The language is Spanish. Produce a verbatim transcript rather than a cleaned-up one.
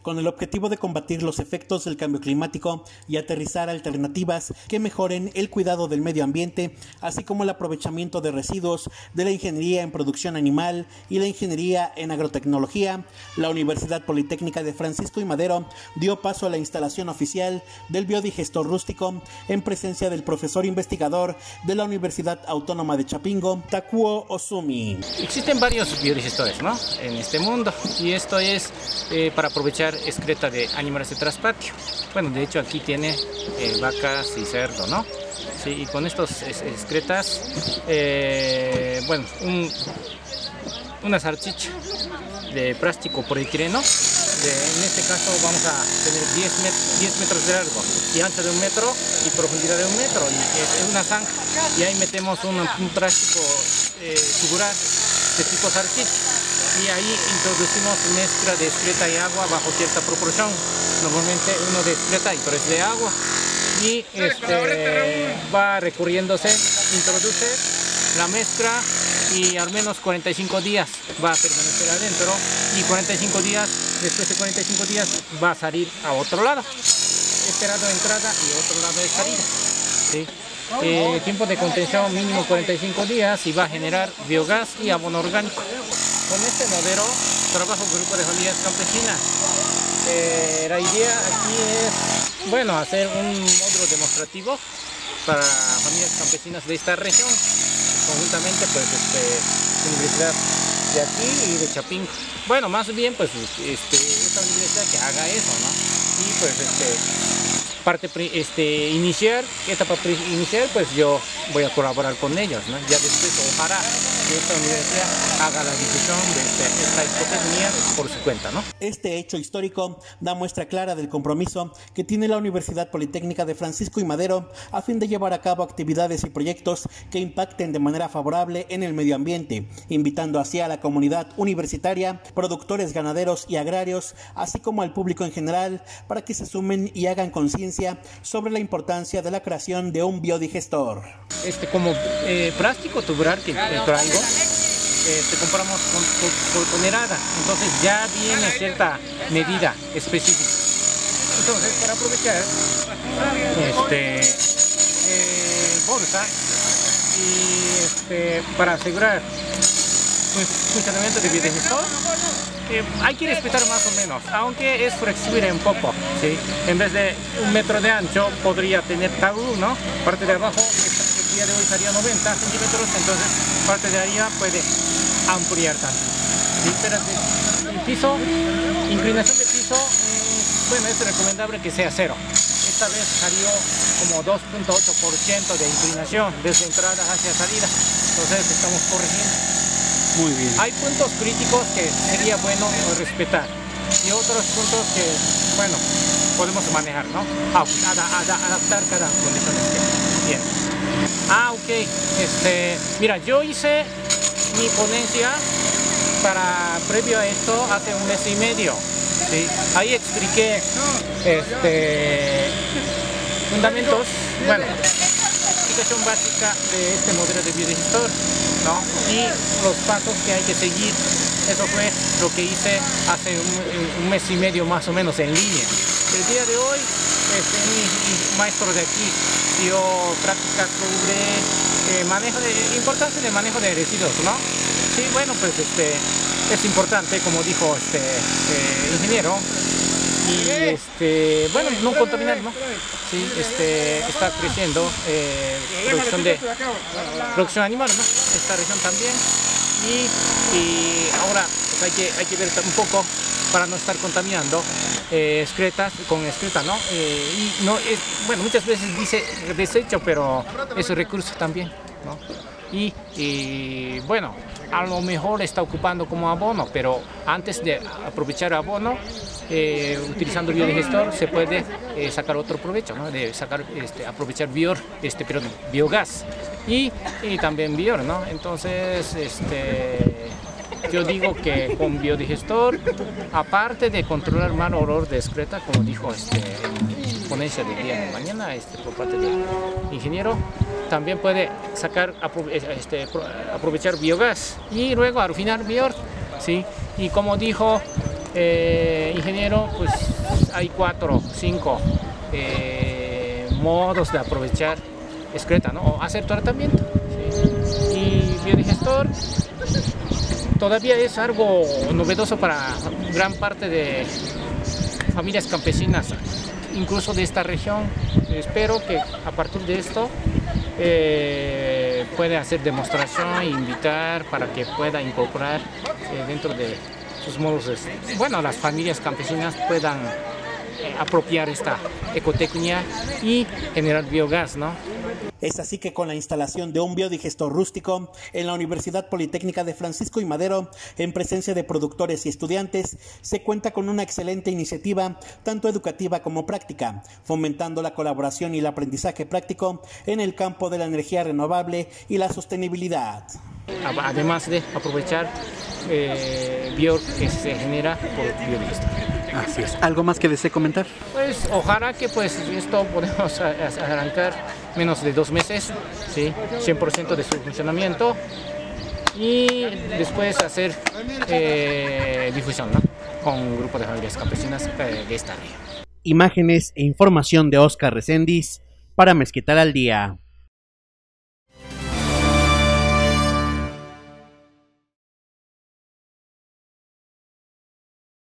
con el objetivo de combatir los efectos del cambio climático y aterrizar alternativas que mejoren el cuidado del medio ambiente, así como el aprovechamiento de residuos de la ingeniería en producción animal y la ingeniería en agrotecnología. La Universidad Politécnica de Francisco y Madero dio paso a la instalación oficial del biodigestor rústico en presencia del profesor investigador de la Universidad Autónoma de Chapingo, Takuo Ozumi. Existen varios biodigestores, ¿no?, en este mundo, y esto es eh, para aprovechar excreta de animales de traspatio. Bueno, de hecho aquí tiene eh, vacas y cerdo, ¿no? Sí, y con estos excretas, eh, bueno, un, una salchicha de plástico polietileno. De, en este caso vamos a tener diez metros de largo y ancho de un metro y profundidad de un metro, y es, es una zanja, y ahí metemos un, un plástico eh, tubular de tipo salchicha, y ahí introducimos mezcla de excreta y agua bajo cierta proporción, normalmente uno de excreta y tres de agua, y este, va recurriéndose, introduce la mezcla y al menos cuarenta y cinco días va a permanecer adentro, y cuarenta y cinco días, después de cuarenta y cinco días va a salir a otro lado. Este lado de entrada y otro lado de salida. ¿Sí? Eh, tiempo de contención mínimo cuarenta y cinco días, y va a generar biogás y abono orgánico. Con este modelo trabaja un grupo de familias campesinas. Eh, la idea aquí es, bueno, hacer un módulo demostrativo para familias campesinas de esta región, conjuntamente pues este, universidad de aquí y de Chapingo. Bueno, más bien pues este, esta universidad que haga eso, ¿no? Y pues este, parte este, inicial, etapa inicial, pues yo voy a colaborar con ellos, ¿no? Ya después ojalá que esta universidad haga la difusión de este, esta ecotecnia por su cuenta, ¿no? Este hecho histórico da muestra clara del compromiso que tiene la Universidad Politécnica de Francisco y Madero a fin de llevar a cabo actividades y proyectos que impacten de manera favorable en el medio ambiente, invitando así a la comunidad universitaria, productores ganaderos y agrarios, así como al público en general, para que se sumen y hagan conciencia sobre la importancia de la creación de un biodigestor. Este, como eh, plástico tubular que eh, traigo, Este, compramos con, con, por tonelada, entonces ya viene cierta medida específica. Entonces, para aprovechar este, eh, bolsa y este, para asegurar el funcionamiento del biodigestor, eh, hay que respetar más o menos, aunque es flexible un poco, ¿sí? En vez de un metro de ancho podría tener tabú, ¿no? Parte de abajo, el día de hoy sería noventa centímetros, entonces parte de arriba puede ampliar tanto. ¿Sí? Pero el piso, inclinación de piso, bueno, es recomendable que sea cero. Esta vez salió como dos punto ocho por ciento de inclinación desde entrada hacia salida, entonces estamos corrigiendo. Muy bien. Hay puntos críticos que sería bueno respetar y otros puntos que, bueno, podemos manejar, ¿no? Adaptar cada condición que tiene. Ah, ok. Este, mira, yo hice mi ponencia para previo a esto hace un mes y medio, ¿sí? Ahí expliqué este, fundamentos, bueno, explicación básica de este modelo de biodigestor, ¿no? Y los pasos que hay que seguir. Eso fue lo que hice hace un, un mes y medio más o menos en línea. El día de hoy este, mi, mi maestro de aquí dio prácticas sobre Eh, manejo de, importancia de manejo de residuos, ¿no? Sí, bueno, pues este, es importante, como dijo este eh, ingeniero, y este, bueno, no contaminar, ¿no? Sí, este, está creciendo eh, producción de producción animal, ¿no? Esta región también, y, y ahora pues, hay que hay que ver un poco para no estar contaminando eh, excretas con excreta, ¿no? Eh, y no es, bueno, muchas veces dice desecho, pero es un recurso también, ¿no? Y, y bueno, a lo mejor está ocupando como abono, pero antes de aprovechar abono, eh, utilizando el biodigestor se puede eh, sacar otro provecho, ¿no? De sacar, este, aprovechar bior, este, perdón, biogás y, y también bior, ¿no? Entonces, este, yo digo que con biodigestor, aparte de controlar mal olor de excreta, como dijo este, en ponencia del día de mañana este, por parte del ingeniero, también puede sacar, este, aprovechar biogás y luego al final bior, ¿sí? Y como dijo eh, ingeniero, pues hay cuatro, cinco eh, modos de aprovechar excreta, ¿no? O hacer tratamiento. ¿Sí? Y biodigestor todavía es algo novedoso para gran parte de familias campesinas, incluso de esta región. Espero que a partir de esto eh, pueda hacer demostración e invitar para que pueda incorporar eh, dentro de sus modos, de, bueno, las familias campesinas puedan eh, apropiar esta ecotecnia y generar biogás, ¿no? Es así que con la instalación de un biodigestor rústico en la Universidad Politécnica de Francisco y Madero, en presencia de productores y estudiantes, se cuenta con una excelente iniciativa, tanto educativa como práctica, fomentando la colaboración y el aprendizaje práctico en el campo de la energía renovable y la sostenibilidad. Además de aprovechar eh, bio que se genera por biodigestor. Así es. ¿Algo más que desee comentar? Pues ojalá que pues esto podemos arrancar menos de dos meses, ¿sí? cien por ciento de su funcionamiento y después hacer eh, difusión, ¿no? Con un grupo de familias campesinas eh, de esta región. Imágenes e información de Oscar Reséndiz para Mezquital al Día.